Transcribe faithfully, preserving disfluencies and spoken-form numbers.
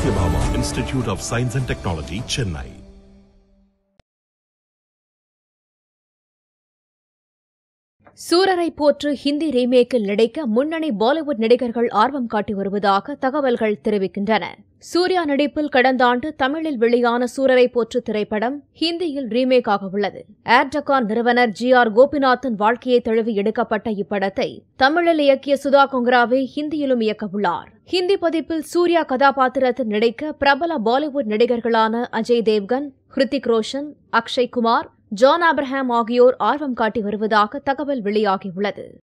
Satyabhama Institute of Science and Technology, Chennai. சூரரை போற்று ஹிந்தி ரீமேக்கில் நடிக்க முன்னணி பாலிவுட் நடிகர்கள் ஆர்வம் காட்டி வருவதாக தகவல்கள் தெரிவிக்கின்றன. சூர்யா நடிப்பில் கடந்த ஆண்டு தமிழில் வெளியான சூரரை போற்று திரைப்படம் ஹிந்தியில் ரீமேக் ஆக உள்ளது. ஏர்டெக்கான் நிறுவனர் ஜி ஆர் கோபிநாத்தின் வாழ்க்கையை தழுவி எடுக்கப்பட்ட இப்படத்தை தமிழில் இயக்கிய சுதா கொங்கராவே ஹிந்தியிலும் இயக்கவுள்ளார். ஹிந்தி பதிப்பில் சூர்யா கதாபாத்திரத்தில் நடிக்க பிரபல பாலிவுட் நடிகர்களான அஜய் தேவ்கன், ஹிருத்திக் ரோஷன், அக்ஷய் குமார், ஜான் ஆப்ரஹாம் ஆகியோர் ஆர்வம் காட்டி வருவதாக தகவல் வெளியாகியுள்ளது.